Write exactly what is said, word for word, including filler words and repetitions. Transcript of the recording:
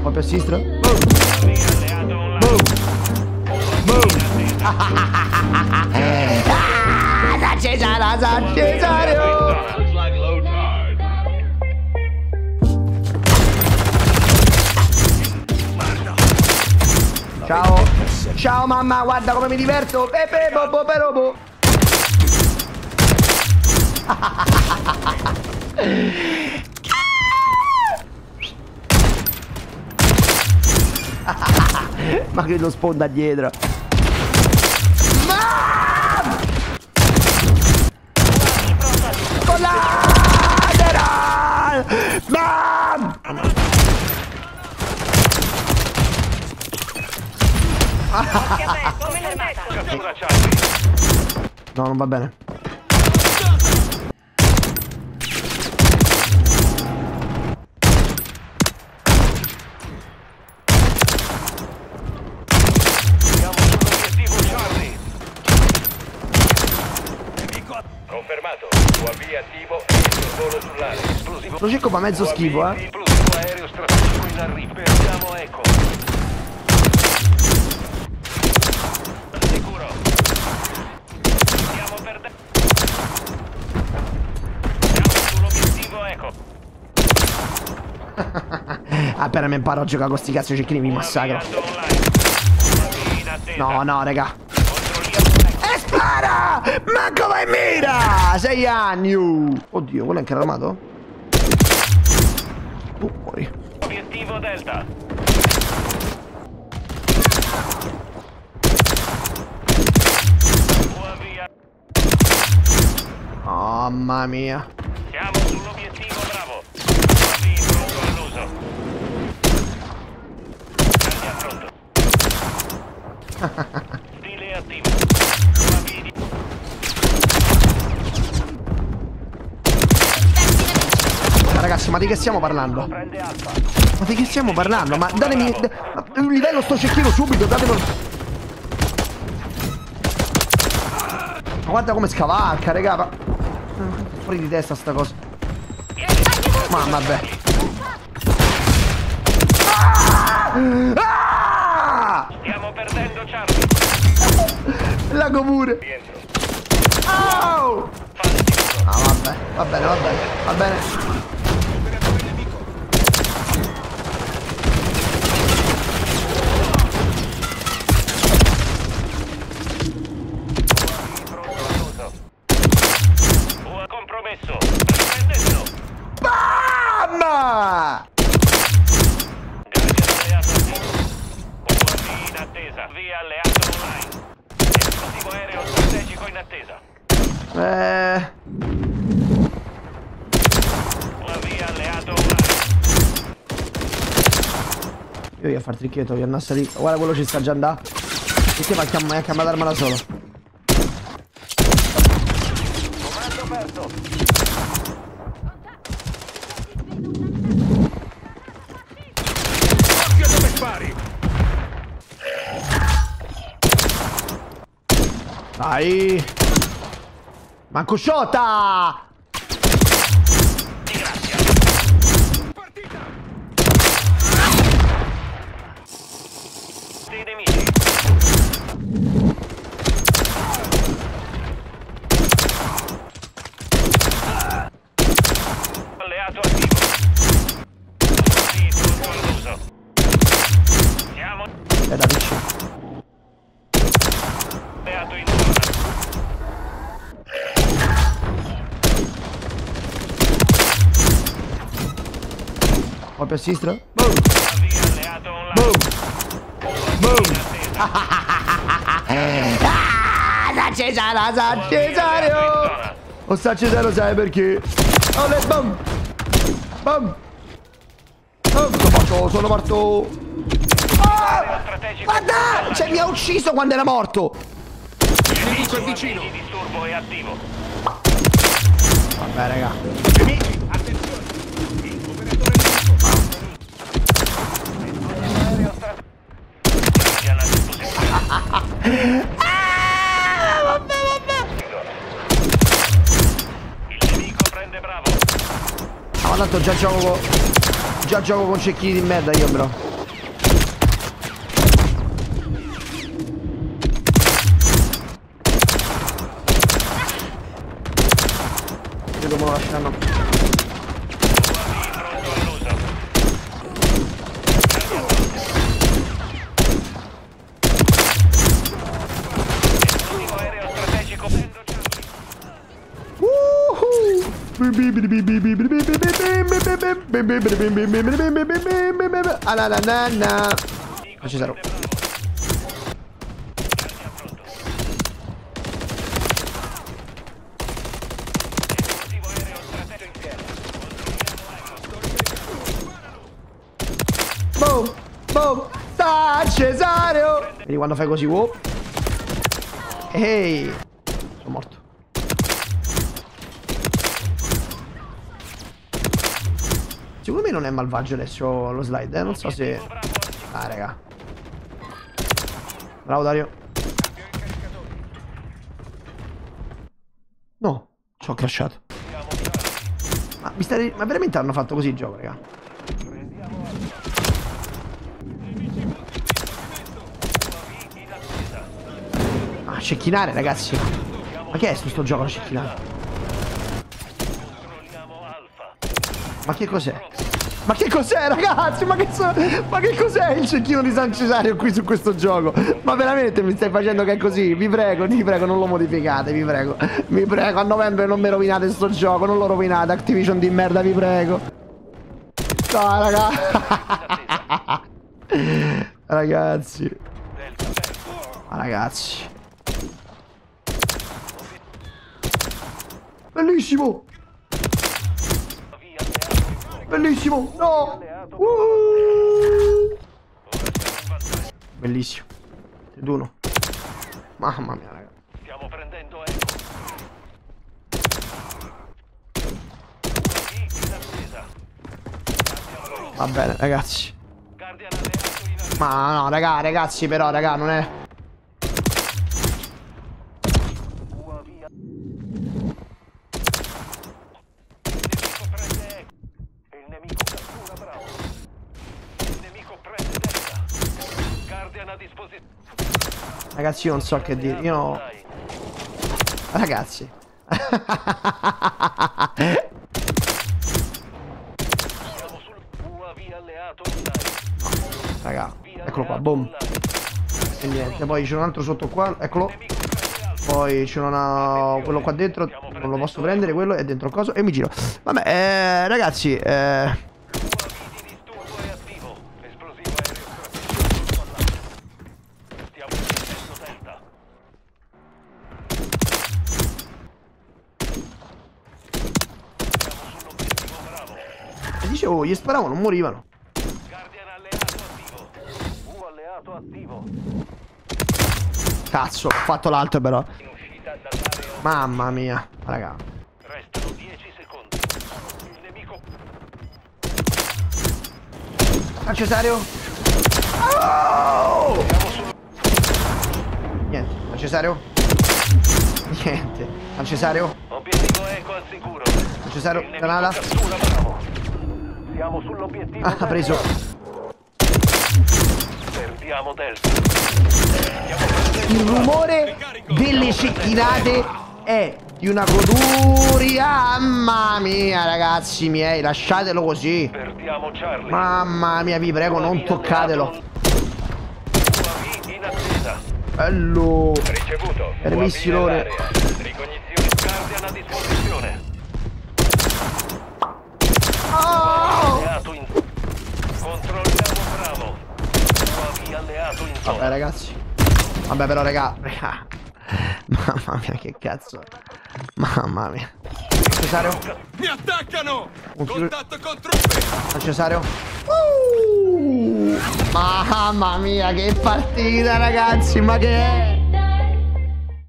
po' più a sinistra. Boom. Boom. Boom. Ah, da Cesare, da Cesare. Ciao. Ciao mamma, guarda come mi diverto. Pepe, bobo, perobo. Ma che lo sponda dietro. Mam! Collateral! Mam! No, non va bene. Confermato, U A V attivo e il volo sull'area. Esplosivo. Lo cerco ma mezzo schifo, eh. Esplosivo aereo strategico in arrivo. Perdiamo eco. Sicuro. Stiamo perdendo. Siamo sull'obiettivo eco. Appena mi imparo a giocare con sti cazzo cecchini mi massacro. No, no, raga. E spara! Ma come mira! Sei anni! uh. Oddio, quello è anche armato? Tu muori. Obiettivo Delta. Mamma mia. Siamo sull'obiettivo Bravo. U A V pronto all'uso. Cambia pronto. Stile attivo. U A V di... Ragazzi, ma di che stiamo parlando? Prende alfa. Ma di che stiamo parlando? Ma datemi un livello sto cecchino subito, datemelo. Ma guarda come scavalca, raga. Ma... fuori di testa sta cosa. Ma vabbè. Ah! Ah! Stiamo perdendo Charlie. Lago pure. Rientro. Oh! Ah, vabbè, va bene, va bene, va bene. Compromesso. Prendetelo. Bam! Guardia alleato attivo. U A V in attesa. Via alleato online. Esplosivo aereo strategico in attesa. Eh... U A V alleato online. Io voglio far tricchetto, voglio andare a salire. Guarda, quello ci sta già andando. Perché va a chiamare arma da solo? Comando aperto. Occhio dove spari. Dai! Manco sciota! Di grazia. Partita. Dei nemici. Alleato attivo. Sì, pronto all'uso. Siamo È da vicino. alleato in zona. Un po' più a sinistra. Boom! U A V alleato online. Boom! Boom! In attesa. Ah, da Cesare, da Cesare! O sta Cesare, sai perché? Ole, boom! Boom! Boom! Sono morto, sono morto! Ah! Guarda! Cioè mi ha ucciso quando era morto! Il nemico è vicino. Il disturbo è attivo. Vabbè, raga. Nemici, attenzione. Il operatore nemico. Aereo sta... Guardia alla disposizione. Ah, vabbè, vabbè! Il nemico prende Bravo. Ma tanto già gioco con... Già gioco con cecchini di merda io, bro. credo me lo lasceranno. Pronto all'uso. Esplosivo aereo strategico. Non ci sarò. Boom, boom, sta Cesario. Vedi quando fai così, wow. Ehi, sono morto. Secondo me non è malvagio adesso lo slide, eh? Non so se... Ah, raga. Bravo Dario. No, ci ho crashato. Ma, mi stai... Ma veramente hanno fatto così il gioco, raga? Ah, cecchinare, ragazzi. Ma che è sto, sto gioco a cecchinare? Ma che cos'è? Ma che cos'è, ragazzi? Ma che, so... Ma che cos'è il cecchino di San Cesario qui su questo gioco? Ma veramente mi stai facendo che è così? Vi prego, vi prego, non lo modificate, vi prego. Vi prego, a novembre non mi rovinate sto gioco, non lo rovinate, Activision di merda, vi prego. No, raga. Ragazzi. Ma ragazzi. Bellissimo. Bellissimo. No. Uh. Bellissimo. Ed uno. Mamma mia, raga. Stiamo prendendo eco. Va bene, ragazzi. Ma no, raga, ragazzi, però, raga, non è... Ragazzi, io non so che dire. Io... Ragazzi. Raga, eccolo qua, boom. E niente, poi c'è un altro sotto qua, eccolo. Poi c'è una... quello qua dentro, non lo posso prendere, quello è dentro il coso e mi giro. Vabbè, eh, ragazzi, eh... dicevo, gli sparavano, non morivano. Cazzo, ho fatto l'altro però. Mamma mia, raga. Restano dieci secondi. Il nemico. San Cesario. Oh! Niente, San Cesario. Niente, San Cesario. Obiettivo eco al sicuro. San Cesario, granata. Siamo sull'obiettivo. Ah, ha preso. Perdiamo Delta. Il rumore delle cecchinate è di una goduria. Mamma mia, ragazzi miei, lasciatelo così. Perdiamo Charlie. Mamma mia, vi prego, non toccatelo. In attesa. Bello. Ricevuto. Permissilone. Ricognizione Guardian a disposizione. Oh! Alleato in... Controlliamo Bravo. Nuovi alleato in zona. Vabbè, ragazzi. Vabbè, però, raga. raga. Mamma mia, che cazzo. Mamma mia. Cesario. Mi attaccano! Un Contatto con truppe! Cesario. Uh! Mamma mia, che partita, ragazzi. Ma che è?